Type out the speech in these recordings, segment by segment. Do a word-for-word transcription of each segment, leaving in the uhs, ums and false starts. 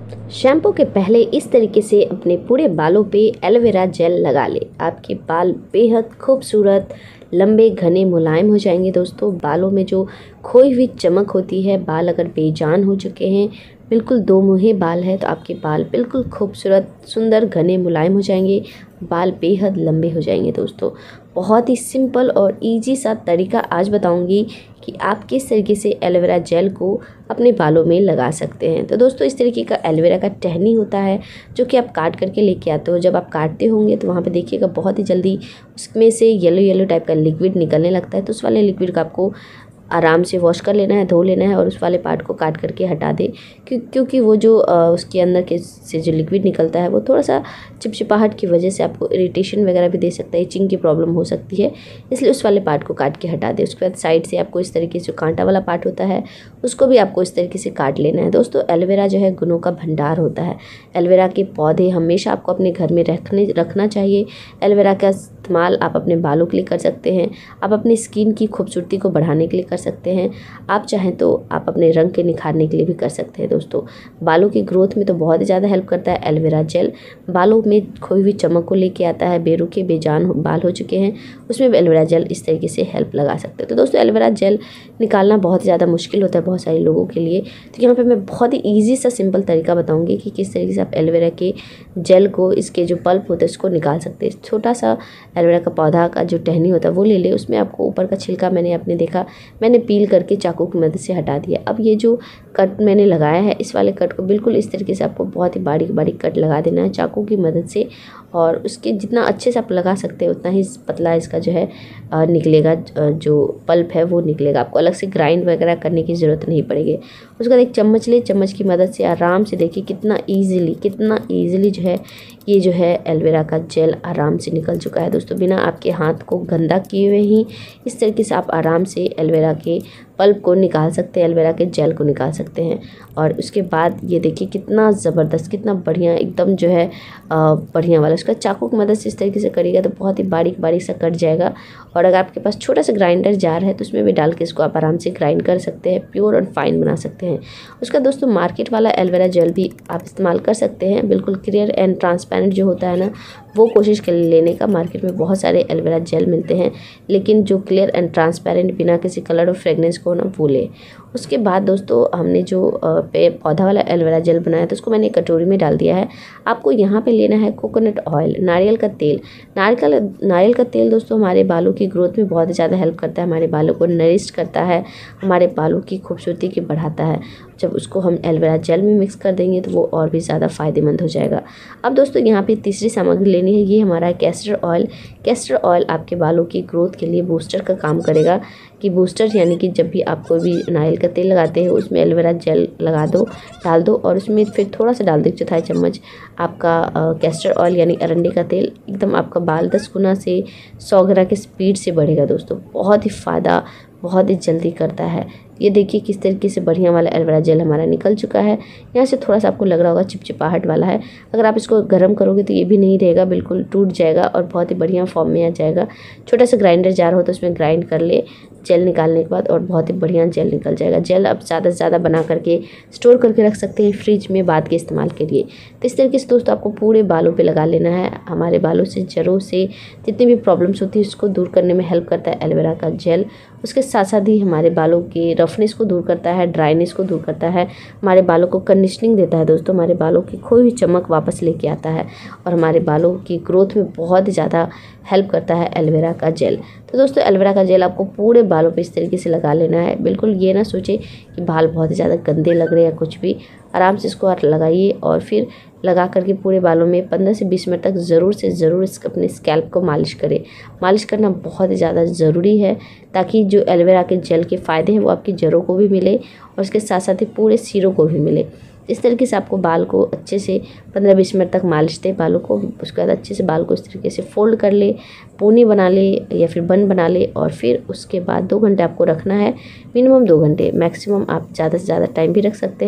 Shampoo के पहले इस तरीके से अपने पूरे बालों पे एलोवेरा जेल लगा ले। आपके बाल बेहद खूबसूरत, लंबे, घने, मुलायम हो जाएंगे। दोस्तों, बालों में जो खोई हुई चमक होती है, बाल अगर बेजान हो चुके हैं, बिल्कुल दो मुँहे बाल है, तो आपके बाल बिल्कुल खूबसूरत, सुंदर, घने, मुलायम हो जाएंगे। बाल बेहद लंबे हो जाएंगे। दोस्तों, बहुत ही सिंपल और इजी सा तरीका आज बताऊंगी कि आप किस तरीके से एलोवेरा जेल को अपने बालों में लगा सकते हैं। तो दोस्तों, इस तरीके का एलोवेरा का टहनी होता है जो कि आप काट करके लेके आते हो। जब आप काटते होंगे तो वहाँ पे देखिएगा बहुत ही जल्दी उसमें से येलो येलो टाइप का लिक्विड निकलने लगता है। तो उस वाले लिक्विड का आपको आराम से वॉश कर लेना है, धो लेना है और उस वाले पार्ट को काट करके हटा दे, क्यों क्योंकि वो जो आ, उसके अंदर के से जो लिक्विड निकलता है वो थोड़ा सा चिपचिपाहट की वजह से आपको इरिटेशन वगैरह भी दे सकता है, इचिंग की प्रॉब्लम हो सकती है। इसलिए उस वाले पार्ट को काट के हटा दे। उसके बाद साइड से आपको इस तरीके से कांटा वाला पार्ट होता है उसको भी आपको इस तरीके से काट लेना है। दोस्तों, एलोवेरा जो है गुणों का भंडार होता है। एलोवेरा के पौधे हमेशा आपको अपने घर में रखने रखना चाहिए। एलोवेरा का इस्तेमाल आप अपने बालों के लिए कर सकते हैं, आप अपनी स्किन की खूबसूरती को बढ़ाने के लिए कर सकते हैं, आप चाहें तो आप अपने रंग के निखारने के लिए भी कर सकते हैं। दोस्तों, बालों की ग्रोथ में तो बहुत ही ज़्यादा हेल्प करता है एलोवेरा जेल। बालों में खोई हुई चमक को लेके आता है, बेरुखे बेजान बाल हो चुके हैं उसमें भी एलोवेरा जेल इस तरीके से हेल्प लगा सकते हैं। तो दोस्तों, एलोवेरा जेल निकालना बहुत ज़्यादा मुश्किल होता है बहुत सारे लोगों के लिए। तो यहाँ पर मैं बहुत ही ईजी सा सिंपल तरीका बताऊँगी कि किस तरीके से आप एलोवेरा के जेल को, इसके जो पल्प होता है उसको निकाल सकते हैं। छोटा सा एलोवेरा का पौधा का जो टहनी होता है वो ले ले, उसमें आपको ऊपर का छिलका मैंने आपने देखा मैंने पील करके चाकू की मदद से हटा दिया। अब ये जो कट मैंने लगाया है, इस वाले कट को बिल्कुल इस तरीके से आपको बहुत ही बारीक बारीक कट लगा देना है चाकू की मदद से, और उसके जितना अच्छे से आप लगा सकते हैं उतना ही पतला इसका जो है निकलेगा, जो पल्प है वो निकलेगा। आपको अलग से ग्राइंड वगैरह करने की ज़रूरत नहीं पड़ेगी। उसके बाद एक चम्मच ले, चम्मच की मदद से आराम से देखिए कितना ईजिली कितना ईजिली जो है ये जो है एलोवेरा का जेल आराम से निकल चुका है। दोस्तों, बिना आपके हाथ को गंदा किए हुए ही इस तरीके से आप आराम से एलोवेरा के पल्प को निकाल सकते हैं, एलोवेरा के जेल को निकाल सकते हैं। और उसके बाद ये देखिए कितना ज़बरदस्त, कितना बढ़िया, एकदम जो है बढ़िया वाला। उसका चाकू की मदद से इस तरीके से करिएगा तो बहुत ही बारीक बारीक सा कट जाएगा। और अगर आपके पास छोटा सा ग्राइंडर जार है तो उसमें भी डाल के इसको आप आराम से ग्राइंड कर सकते हैं, प्योर और फाइन बना सकते हैं। उसका दोस्तों मार्केट वाला एलोवेरा जेल भी आप इस्तेमाल कर सकते हैं, बिल्कुल क्लियर एंड ट्रांसपेरेंट जो होता है ना, वो कोशिश कर लेने का। मार्केट में बहुत सारे एलोवेरा जेल मिलते हैं, लेकिन जो क्लियर एंड ट्रांसपेरेंट बिना किसी कलर और फ्रेगनेंस को ना वो ले। उसके बाद दोस्तों, हमने जो पे पौधा वाला एलोवेरा जेल बनाया तो उसको मैंने एक कटोरी में डाल दिया है। आपको यहाँ पे लेना है कोकोनट ऑयल, नारियल का तेल। नारियल नारियल का तेल दोस्तों हमारे बालों की ग्रोथ में बहुत ज़्यादा हेल्प करता है, हमारे बालों को नरिश करता है, हमारे बालों की खूबसूरती की बढ़ाता है। जब उसको हम एलोवेरा जेल में मिक्स कर देंगे तो वो और भी ज़्यादा फ़ायदेमंद हो जाएगा। अब दोस्तों, यहाँ पे तीसरी सामग्री लेनी है, ये हमारा कैस्टर ऑयल। कैस्टर ऑयल आपके बालों की ग्रोथ के लिए बूस्टर का काम करेगा। कि बूस्टर यानी कि जब भी आप कोई भी नारियल का तेल लगाते हैं उसमें एलोवेरा जेल लगा दो, डाल दो, और उसमें फिर थोड़ा सा डाल दो, चौथाई चम्मच आपका कैस्टर ऑयल यानी अरंडी का तेल। एकदम आपका बाल दस गुना से सौ गुना की स्पीड से बढ़ेगा। दोस्तों, बहुत ही फ़ायदा बहुत ही जल्दी करता है। ये देखिए किस तरीके से बढ़िया वाला एलोवेरा जेल हमारा निकल चुका है। यहाँ से थोड़ा सा आपको लग रहा होगा चिपचिपाहट वाला है, अगर आप इसको गर्म करोगे तो ये भी नहीं रहेगा, बिल्कुल टूट जाएगा और बहुत ही बढ़िया फॉर्म में आ जाएगा। छोटा सा ग्राइंडर जार हो तो उसमें ग्राइंड कर ले जेल निकालने के बाद, और बहुत ही बढ़िया जेल निकल जाएगा। जेल आप ज़्यादा से ज़्यादा बना करके स्टोर करके रख सकते हैं फ्रिज में बाद के इस्तेमाल के लिए। तो इस तरीके से दोस्तों आपको पूरे बालों पे लगा लेना है। हमारे बालों से, जड़ों से जितनी भी प्रॉब्लम्स होती है उसको दूर करने में हेल्प करता है एलोवेरा का जेल। उसके साथ साथ ही हमारे बालों के रफनेस को दूर करता है, ड्राइनेस को दूर करता है, हमारे बालों को कंडीशनिंग देता है। दोस्तों, हमारे बालों की खोई हुई चमक वापस लेके आता है और हमारे बालों की ग्रोथ में बहुत ही ज़्यादा हेल्प करता है एलोवेरा का जेल। तो दोस्तों, एलोवेरा का जेल आपको पूरे बालों पे इस तरीके से लगा लेना है। बिल्कुल ये ना सोचे कि बाल बहुत ही ज़्यादा गंदे लग रहे हैं या कुछ भी, आराम से इसको आप लगाइए और फिर लगा करके पूरे बालों में पंद्रह से बीस मिनट तक ज़रूर से ज़रूर इस अपने स्कैल्प को मालिश करें। मालिश करना बहुत ही ज़्यादा ज़रूरी है ताकि जो एलोवेरा के जेल के फ़ायदे हैं वो आपकी जड़ों को भी मिले और उसके साथ साथ ही पूरे सिरों को भी मिले। इस तरीके से आपको बाल को अच्छे से पंद्रह बीस मिनट तक मालिश दे बालों को। उसके बाद अच्छे से बाल को इस तरीके से फोल्ड कर ले, पोनी बना ले या फिर बन बना ले, और फिर उसके बाद दो घंटे आपको रखना है, मिनिमम दो घंटे, मैक्सिमम आप ज़्यादा से ज़्यादा टाइम भी रख सकते हैं।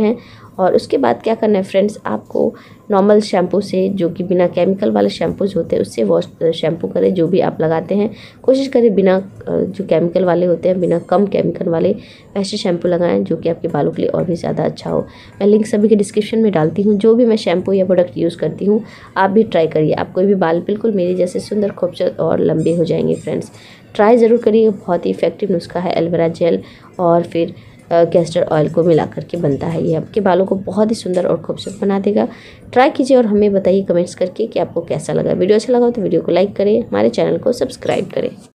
और उसके बाद क्या करना है फ्रेंड्स, आपको नॉर्मल शैम्पू से, जो कि बिना केमिकल वाले शैम्पूज होते हैं, उससे वॉश शैम्पू करें। जो भी आप लगाते हैं कोशिश करें बिना जो केमिकल वाले होते हैं, बिना कम केमिकल वाले वैसे शैम्पू लगाएं, जो कि आपके बालों के लिए और भी ज़्यादा अच्छा हो। मैं लिंक सभी के डिस्क्रिप्शन में डालती हूँ। जो भी मैं शैम्पू या प्रोडक्ट यूज़ करती हूँ आप भी ट्राई करिए, आपको भी बाल बिल्कुल मेरे जैसे सुंदर, खूबसूरत और लंबे हो जाएंगे फ्रेंड्स। ट्राई ज़रूर करिए, बहुत ही इफेक्टिव नुस्खा है एलोवेरा जेल और फिर कैस्टर ऑयल को मिला करके बनता है। ये आपके बालों को बहुत ही सुंदर और खूबसूरत बना देगा। ट्राई कीजिए और हमें बताइए कमेंट्स करके कि आपको कैसा लगा। वीडियो अच्छा लगा तो वीडियो को लाइक करें, हमारे चैनल को सब्सक्राइब करें।